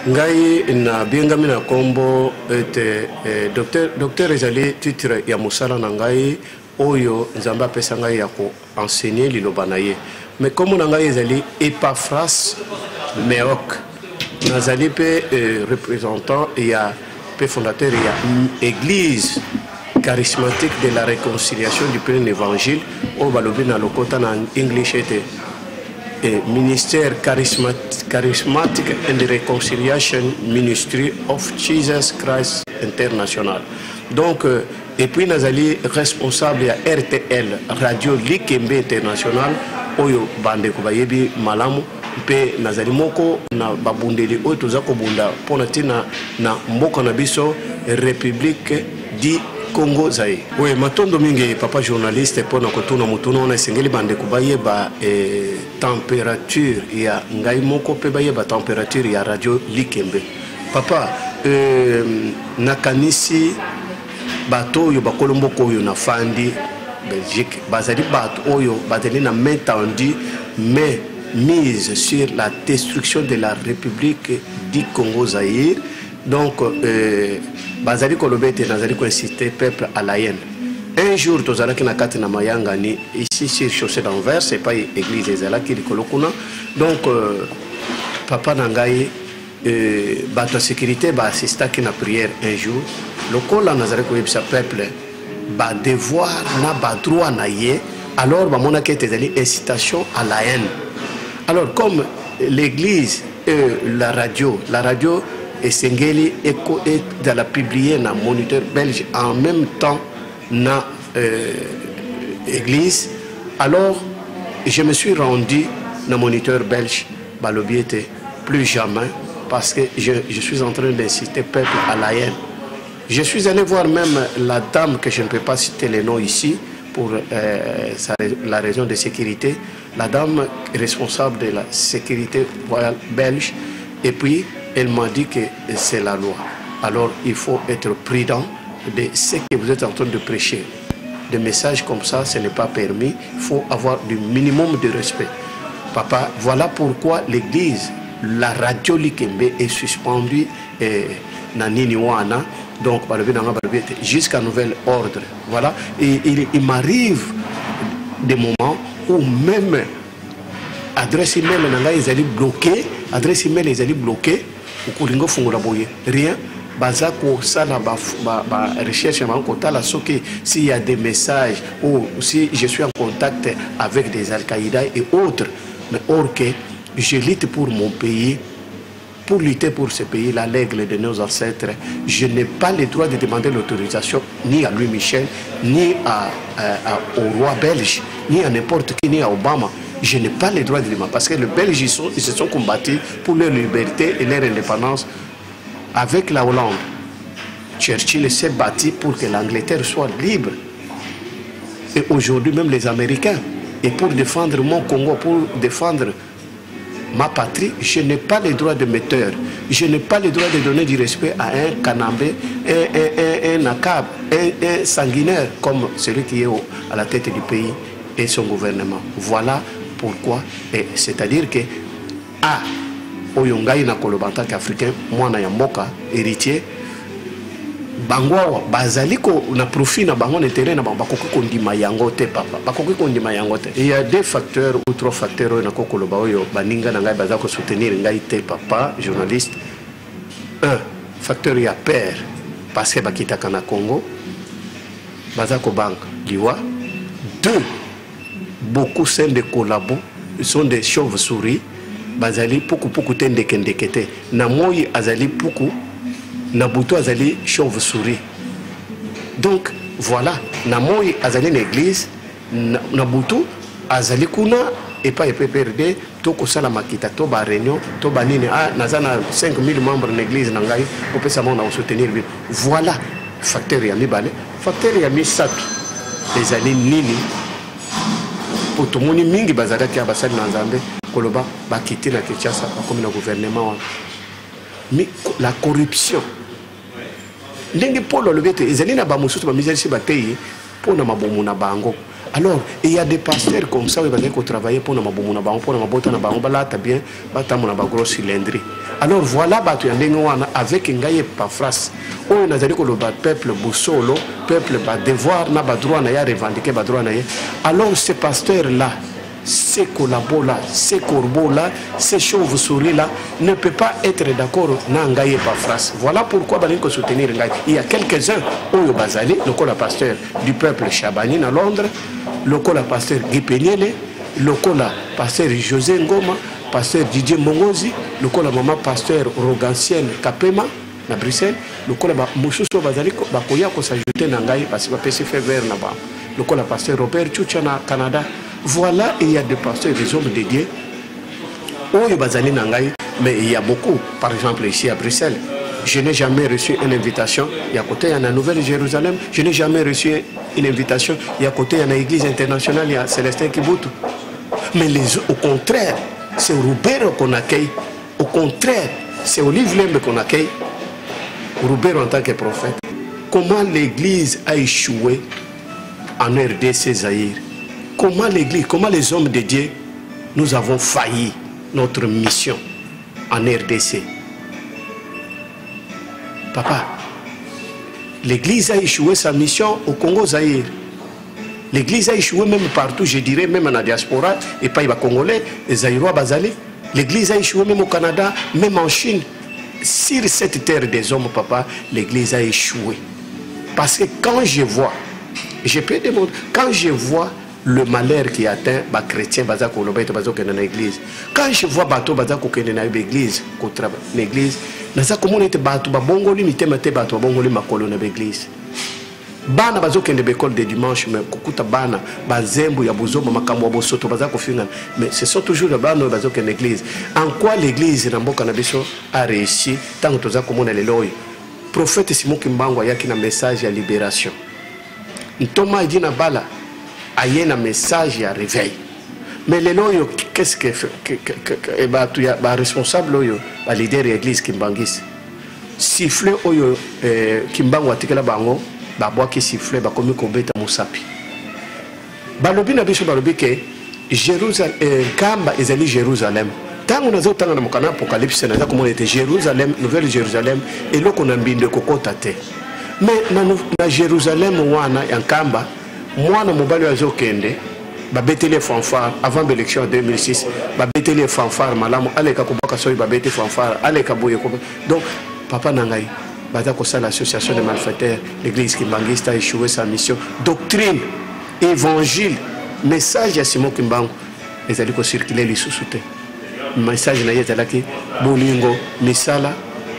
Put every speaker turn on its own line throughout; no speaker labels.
Ngai na biengami na kombo ete docteur ezali titre ya musala na ngai oyo nzamba pesa ngai ya ko enseigner liloba na ye. Mais comme na ngai ezali Epaphras Meok nazali pe représentant ya pe fondateur ya église charismatique de la réconciliation du plein évangile au balobi na lokota na English ete Ministère Charismatic and Reconciliation Ministry of Jesus Christ International. Donc, et puis Nazali responsable à RTL, Radio Likembe International, Oyo Bande Kubayebi Malamu, Pe Nazali Moko, na Babundeli, Oyo Tuzako Bunda, Ponatina, na Moko Nabiso, République di Congo Zaï. Oui, matondo mingi papa journaliste pour nakotuna mutuno na sengeli bande kubaye ba température ya ngai moko pe baye ba température ya radio Likembe. Papa nakanisi bato yo bakolombo ko yo na fandi Belgique bazali bato oyo bateli na main tendue mais mise sur la destruction de la République du Congo Zaïre. Donc, Bazali Kolobete Nazali ko inciter peuple à la haine. Un jour, Tozalaki na kati na Mayangani, ici sur chaussée d'Anvers, c'est pas église Ezalaki Kolokuna. Donc, Papa Nangaï, bato sécurité, ba assistaki na prière un jour. Le col là Nazali ko yebisa peuple, ba devoir na ba droit na ye. Alors, ba monaki ezali incitation à la haine. Alors, comme l'église, la radio. Et Sengeli Eco est dans la publier dans Moniteur belge en même temps dans l'église. Alors, je me suis rendu dans Moniteur belge. Balobi était plus jamais parce que je suis en train d'inciter le peuple à la haine. Je suis allé voir même la dame que je ne peux pas citer les noms ici pour la raison de sécurité. La dame responsable de la sécurité royale belge. Et puis, elle m'a dit que c'est la loi. Alors, il faut être prudent de ce que vous êtes en train de prêcher. Des messages comme ça, ce n'est pas permis. Il faut avoir du minimum de respect. Papa, voilà pourquoi l'église, la radio Likembe est suspendue dans Niniwana. Donc, jusqu'à nouvel ordre. Voilà. Et il m'arrive des moments où même adresse email est bloquée. Adresse email est bloquée. Rien. Bazako ça na ba recherche s'il y a des messages ou si je suis en contact avec des Al-Qaïda et autres, mais or que je lutte pour mon pays, pour lutter pour ce pays, la règle de nos ancêtres, je n'ai pas le droit de demander l'autorisation ni à Louis Michel, ni au roi belge, ni à n'importe qui, ni à Obama. Je n'ai pas le droit de demander parce que les Belges ils se sont combattus pour leur liberté et leur indépendance avec la Hollande. Churchill s'est battu pour que l'Angleterre soit libre. Et aujourd'hui même les Américains. Et pour défendre mon Congo, pour défendre ma patrie, je n'ai pas le droit de me taire. Je n'ai pas le droit de donner du respect à un Kanambé, un Akab, un sanguinaire comme celui qui est à la tête du pays et son gouvernement. Voilà pourquoi, c'est-à-dire que Oyongai na kolobanta qu'africain, moi na yamboka, héritier, Bangwa, Bazaliko, na profit na bango terrain na bakoki kondima yango te papa. Bakoki kondima yango te. Il y a deux facteurs ou trois facteurs na kokoloba oyo baninga na ngai bazako soutenir ngai te papa, journaliste. Un, facteur ya père parce que bakitaka na Congo. Bazako bank liwa. Deux, beaucoup sont des collabos, sont des chauves-souris. Bazali poukou tendekendekete. Na moi azali poukou. Nabuto azali chauve-souris. Donc voilà, Namoy azali l'église, Nabuto azali kuna et pas PPRD, toko sala makita, toba réunion, toba nini, nazana 5000 membres de l'église nangai, on peut savoir soutenir. Voilà, facteur yami balé, facteur yami sapi, les années nini, pour tout le monde mingi bazada qui a basali nanzambe, koloba bakiti na Kinshasa comme le gouvernement. Mais la corruption. Ndenge Paul le bete ezali na ba mususu ba misali si batei pona mabomu na bango Alors, il y a des pasteurs comme ça qui travaillent pour nous, bien, gros cylindrée. Alors voilà, avec un gars pas phrase. On a dit que le peuple boussolo, peuple devoir, n'a pas droit à revendiquer droit. Alors ces pasteurs-là, ces collabos-là, ces corbeaux-là, ces chauves-souris-là ne peuvent pas être d'accord n'angaye pas phrase. Voilà pourquoi il faut soutenir Ngaï. Il y a quelques-uns, Oyo Bazali, le pasteur du peuple Chabanine à Londres, le pasteur Guy Penyele, le pasteur José Ngoma, pasteur Didier Mongozi, le maman pasteur Rogancienne Kapema à Bruxelles, le Moussousso Bazali, Bakoya ko s'ajouter Nangaï parce que va faire vers là-bas. Le pasteur Robert Chuchana Canada. Voilà, il y a des pasteurs, des hommes dédiés. Oyo Bazali Nangaï, mais il y a beaucoup. Par exemple, ici à Bruxelles, je n'ai jamais reçu une invitation. Il y a côté, il y a la Nouvelle-Jérusalem. Je n'ai jamais reçu une invitation. Il y a côté, il y a l'église internationale, il y a Célestin Kibutu. Mais au contraire, c'est Roubero qu'on accueille. Au contraire, c'est Olive Lembe qu'on accueille. Roubero en tant que prophète. Comment l'église a échoué en RDC Zaïre? Comment l'église, comment les hommes de Dieu, nous avons failli notre mission en RDC? Papa, l'église a échoué sa mission au Congo Zaïre. L'église a échoué même partout, je dirais, même en la diaspora, et pas les Congolais, les Zaïrois Bazali. L'église a échoué même au Canada, même en Chine. Sur cette terre des hommes, papa, l'église a échoué. Parce que quand je vois, je peux démontrer, quand je vois le malheur qui atteint les chrétiens dans l'église, quand je vois bateau bazako dans l'église, l'église, naza komonete bato babongoli mitema te bato babongoli makolo na l'église. Bana bazokende l'école de dimanche mais kukuta bana bazembu ya buzoma makambo bosoto bazako finga, mais ce sont toujours les bana bazokende l'église. En quoi l'église na mboka na biso a réussi tant que toza komona lelo? Prophète Simon Kimbangu yaki na message ya libération. Ntoma dit na bala aye na message ya réveil. Mais les loyaux, qu'est-ce que tu as responsable loyaux, le leader de l'église Kimbangis. Siffler oyo Kimbangu atikela bango, babwa ki siffler ba komi kobeta musapi. Balobi na biso balobi ke Jérusalem kamba ezali Jérusalem. Tango nazo tanga na mokana apocalypse na komona ete Jérusalem, nouvelle Jérusalem eloko na mbindo kokota te. Mais na Jérusalem wana ya kamba mwana mobali azokende babete les fanfares avant l'élection en 2006, babete les fanfares malamu aleka kubaka soyi babete fanfares aleka boye ko. Donc papa nangai baza ko l'association de malfaiteurs, l'église Kimbangista a échoué sa mission, doctrine, évangile, message à Simon Kimbangu ezali ko circuler les sous-souté. Message na yeta laki bolingo misala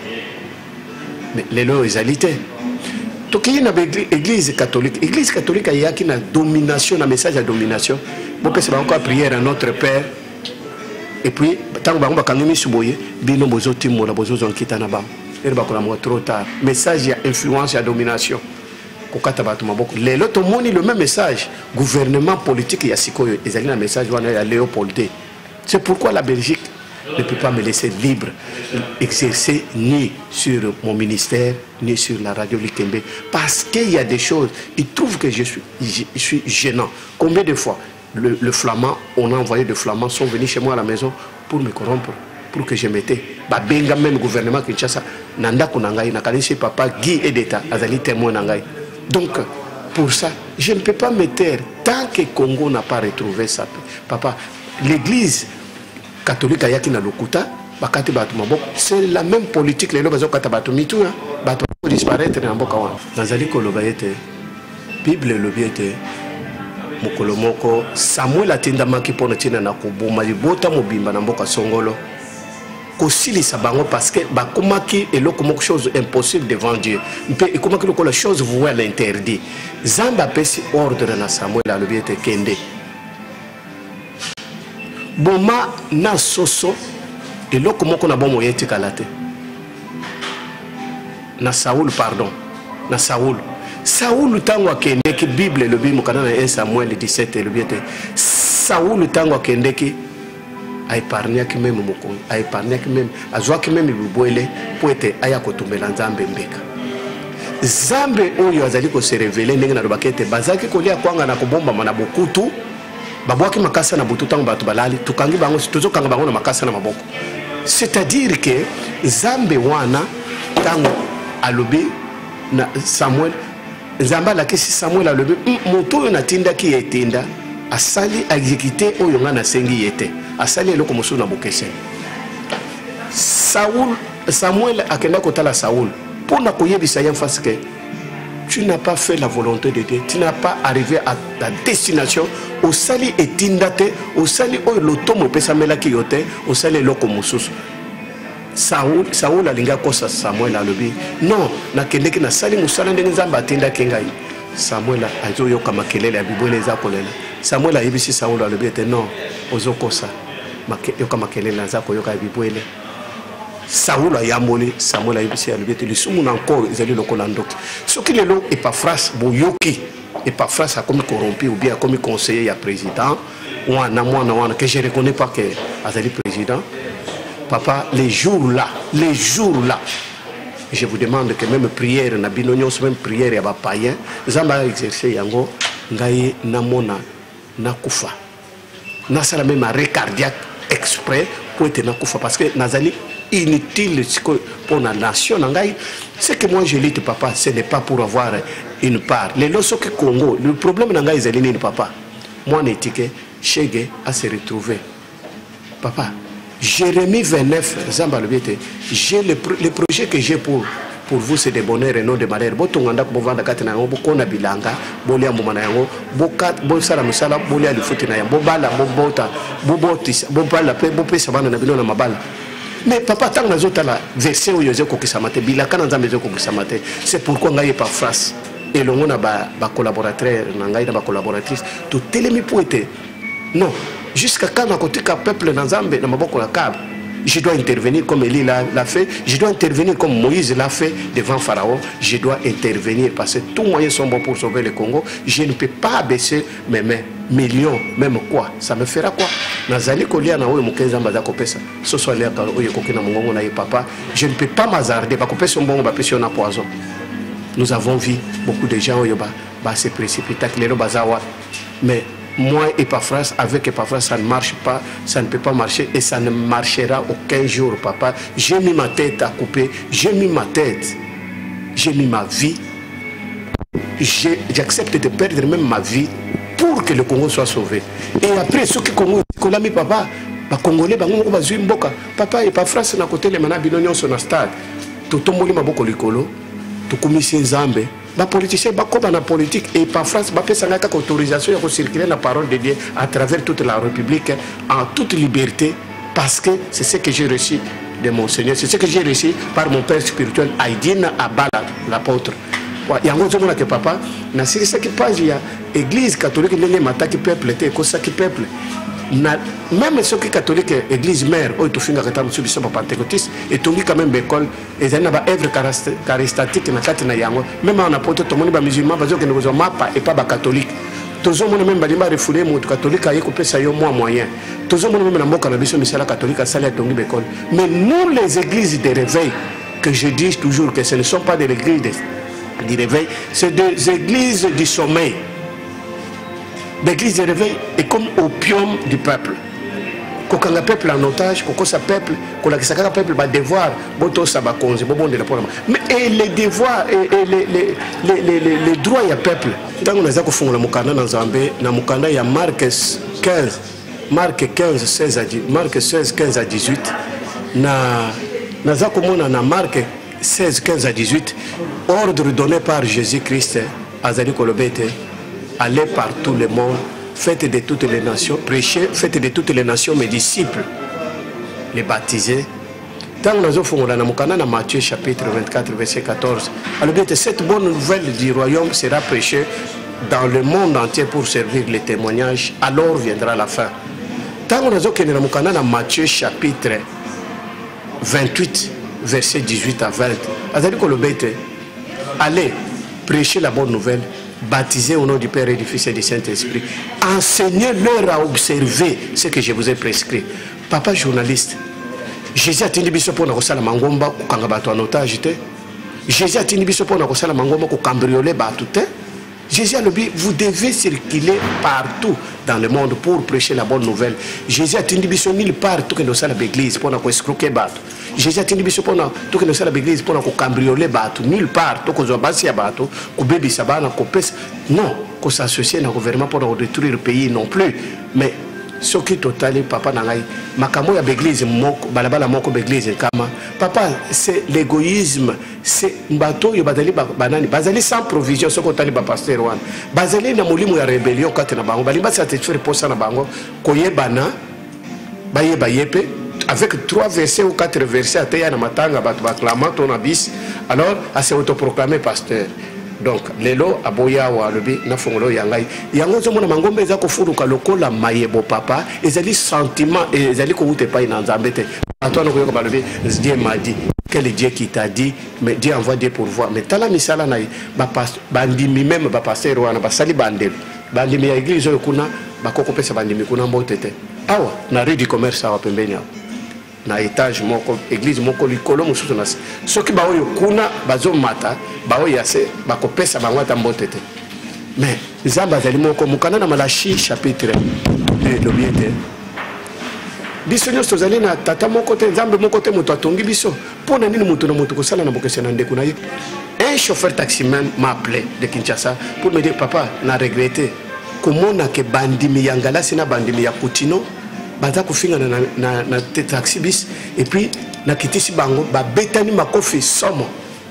mais lelo ezalité. Donc il y a une église catholique. L'église catholique il y a une domination, un message de domination. Bon, c'est encore prière à notre Père. Et puis, tant que vous avez mis sur boye, bino bozo timo la bozo zonkita na bam. Et ba kola trop tard. Message ya influence ya domination. Kokata batu maboko. Les autres ont le même message. Gouvernement politique ya sikoyo. Ils ont un message wana ya Léopold. C'est pourquoi la Belgique ne peut pas me laisser libre exercer ni sur mon ministère ni sur la radio Likembe parce qu'il y a des choses, ils trouvent que je suis gênant. Combien de fois le flamand, on a envoyé des flamands sont venus chez moi à la maison pour me corrompre, pour que je m'étais benga même gouvernement Kinshasa nanda kunangai nakanisi papa Guy et d'État azali témoin nangai. Donc pour ça je ne peux pas me taire tant que Congo n'a pas retrouvé ça. Papa, l'église catholique ayaki na lokuta bakati batu maboko, c'est la même politique lelo bazo kata batu mitu batu disparaître na mboka wana. Nazali koloba ete Bible lobi ete mokolo moko Samuel atindamaki pona tina na koboma libota mobimba na mboka songolo kosilisa bango parce que bakomaki eloko moko chose impossible devant Dieu mpe ekomaki lokola chose vouée à l'interdit. Zamba pesi ordre na Samuel alobi ete kende boma na soso eloko moko na bomo yeti kalate na Saoul, pardon, na Saoul tango akendeki Bible le bimu kana na 1 Samuel 17 le biete Saoul tango akendeki a épargné même moko a épargné même azwaki même biboele poete aya kotumbela nzambe mbeka Zambe oyo azali ko se révéler ndenge na bakete bazaki kolia kwanga na kobomba mana bokutu babwaki makasa na butu tango bato balali tukangi bango tozokanga bango na makasa na maboko. C'est-à-dire que Zambe wana tango alobi na Samuel Zamba la kesi Samuel alobi moto na tinda ki etinda asali exécuter oyo nga na sengi yete asali eloko mosu na bokese. Samuel akenda kotala Saoul pour na koyebisa ya face que tu n'as pas fait la volonté de Dieu, tu n'as pas arrivé à ta destination. Au sali et tindate, au sali o lotomo pesamela ki yote, au sali eloko mosusu. Saoul alinga kosa Samuel alobi non na kendeki na sali musala ndenge Nzambe atindaki ngai. Samuel azo yoka makelele ya bibwele eza kolela. Samuel ayebisi Saoul alobi ete non ozokosa yoka makelele za koyoka ya bibwele. Saoul ayamoli Samuel ayebisi alobi ete lisumu na encore ezali lokola ndoki. Soki lelo Epaphras boyoki Epaphras a commis corrompu ou bien a commis conseiller ya président ou wana que je ne reconnais pas que azali président. Papa, les jours là, je vous demande que même prière, na binonyo, même prière ya ba païen, zamba exercer yango, ngai namona nakufa. Nasala même arrêt cardiaque exprès pour être nakufa parce que nazali inutile pour la nation. Ce que moi je lutte, papa, ce n'est pas pour avoir une part. Les lois que Congo, le problème nanga is aligné, papa. Moi n'étiqué, Chege à se retrouver. Papa. Jérémie 29, j'ai le projet que j'ai pour vous, c'est de bonheur et non de malheur. Botonganda bovanda katena ngo bokona bilanga bolia momana yango bokat bosala musala bolia lifuti na yango bobala bobota bobotis bobala pe bopesa bana na bilona mabala. Mais papa tant nazota la verset où yoze kokisa mate bilaka na Nzambe kokisa mate. C'est pourquoi ngai par face et longo na ba collaborateur na ngai na ba collaboratrice tout telemi pour être non. Jusqu'à quand à côté qu'un peuple dans Zambie, dans Maboko la Cab, je dois intervenir comme Élie l'a fait, je dois intervenir comme Moïse l'a fait devant Pharaon, je dois intervenir parce que tous les moyens sont bons pour sauver le Congo. Je ne peux pas baisser mes mains, millions, même quoi, ça me fera quoi? Nazali kolia na oyo mukenza mbaza kopesa. Ce soit l'air quand oyo kokina mongongo na papa, je ne peux pas m'hazarder, ba kopesa mbongo ba pesi na poison. Nous avons vu beaucoup de gens oyo ba se précipiter lelo bazawa, mais moi Epaphras, avec Epaphras, ça ne marche pas, ça ne peut pas marcher et ça ne marchera aucun jour, papa. J'ai mis ma tête à couper, j'ai mis ma tête, j'ai mis ma vie. J'accepte de perdre même ma vie pour que le Congo soit sauvé. Et après, ceux qui Congo, mis papa, les Congolais, papa Epaphras, na côté les manabinonions sur le stade, tout le monde m'a beaucoup l'écolo, tout comme ici Zambé. Les politiciens, la politique et par France, ils ont autorisation de circuler la parole de Dieu à travers toute la République en toute liberté parce que c'est ce que j'ai reçu de mon Seigneur, c'est ce que j'ai reçu par mon père spirituel, Aïdina Abala, l'apôtre. Il y a un moment que papa, dans cette page, il y a l'église catholique, il y a un peuple, peuple. Même ceux qui sont catholiques, l'église mère, où ils sont pentecôtistes, et ils ont quand même l'école, et ils ont une œuvre charistatique, même en apôtre, tout le monde est musulman, parce que nous sommes pas et pas catholique. Tout le monde même pas refoulé, mon catholique a écoupé ça moins moyen. Tout le monde même en cannabis, mais c'est la catholique à saler à l'école. Mais nous, les églises de réveil, que je dis toujours que ce ne sont pas des églises de réveil, c'est des églises du sommeil. L'église de réveil est comme opium du peuple. Quand le peuple en otage, quand le peuple, quand le peuple va devoir, mais les devoirs et les droits du peuple. Quand on a fait le Mukanda dans Zambie, dans Mukanda il y a Marc 15, Marc 15, 16 à 10, Marc 16, 15 à 18. Dans Marc 16, 15 à 18, ordre donné par Jésus-Christ à Zali Kolobete. Allez par tout le monde, faites de toutes les nations, prêchez, faites de toutes les nations mes disciples, les baptisés. Dans Matthieu chapitre 24, verset 14, alors cette bonne nouvelle du royaume sera prêchée dans le monde entier pour servir les témoignages, alors viendra la fin. Dans Matthieu chapitre 28, verset 18 à 20, allez prêcher la bonne nouvelle, baptisés au nom du Père et du Fils et du Saint-Esprit. Enseignez-leur à observer ce que je vous ai prescrit. Papa journaliste, Jésus a dit que pour nous en otage. Jésus a dit biso pona ko sala mangoma ko cambrioler ba tout hein. Jésus a dit vous devez circuler partout dans le monde pour prêcher la bonne nouvelle. Jésus a dit biso nulle part tout que nous sala l'église pona ko escroquer ba. Jésus a dit biso pona tout que nous sala l'église pona ko cambrioler ba tout nulle part tout ko zo basi ya ba tout ko bebi sabana ko pesa non ko s'associer na gouvernement pour détruire le pays non plus mais ce qui total papa nangai makamo ya l'église moko balabala moko l'église kama papa c'est l'égoïsme c'est mbato yo bazali banani bazali sans provision ce ko tali ba pasteur wan bazali na molimo ya rébellion kati na bango balimba satisfaire posa na bango koyebana bayeba yepe avec 3 versets ou 4 versets ataya na matanga bato baklama ton abis alors à se autoproclamer pasteur. Donc lelo aboya wa lobi na fongolo yangai yango zo mona mangombe za ko furuka lokola mayebo papa ezali sentiment ezali ko ute pa ina nzambete Antoine ko yoko balobi Dieu m'a dit quel Dieu qui t'a dit mais Dieu envoie des pourvoirs mais tala misala na ba bandimi même ba pasteur wana ba sali bandel bandimi ya église yo kuna ba koko pesa bandimi kuna mbotete awa na rue du commerce awa pembeni na étage moko église moko likolo mususu na soki ba oyo kuna bazo mata ba oyo yase ba kopesa bango ata mbotete mais nzamba zali moko mukana na Malachi chapitre lobiete biso nyonso tozali na tata moko te nzambe moko te moto atongi biso pona nini moto na moto kosala na bokese na ndeko na ye. Un chauffeur taximan m'a appelé de Kinshasa pour me dire papa na regretté comment na ke bandimi yangala sina bandimi ya Poutino baza kofinga na taxi bis et puis na kitisi bango ba betani makofi somo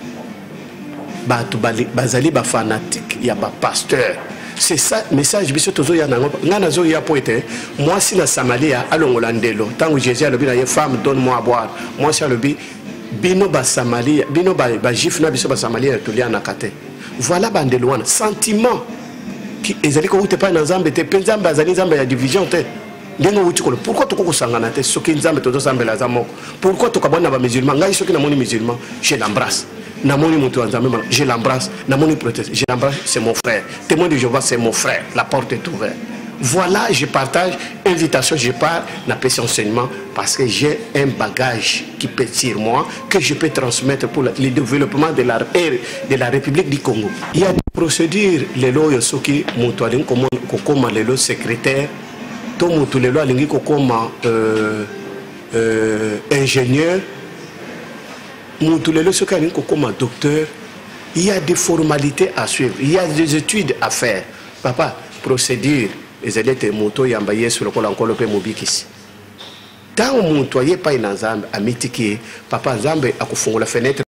bato bazali ba fanatique ya ba pasteur. C'est ça message biso tozo ya nango ngana zo ya poete moi si na Samaria alongola ndelo tango Jésus a lobi na ye femme donne-moi à boire moi si a lobi bino ba Samaria bino ba jif na biso ba Samaria to lia na kate voilà bandelo wana sentiment qui ezali ko ute pa na nzambe te penza bazali nzambe ya division te. Pourquoi tu as sangana ce qui nous tous la zamoko? Pourquoi tu as ba musulman? Ngai soki na moni musulman, je l'embrasse. Na moni mutu nzambe, je l'embrasse. Na moni proteste, je l'embrasse, c'est mon frère. Témoin de Jéhovah, c'est mon frère. La porte est ouverte. Voilà, je partage, invitation, je parle, na petit enseignement parce que j'ai un bagage qui peut sur moi que je peux transmettre pour le développement de la République du Congo. Il y a des procédures, les lois soki mutu alin comme les lois secrétaires. Tout les lois comme ingénieur, tous les lois comme docteur. Il y a des formalités à suivre, il y a des études à faire. Papa, procédure, les élèves moto yambaye sur le col encore le mobikis. Tant que vous n'avez pas un ensemble à mitiki, papa ensemble à la fenêtre.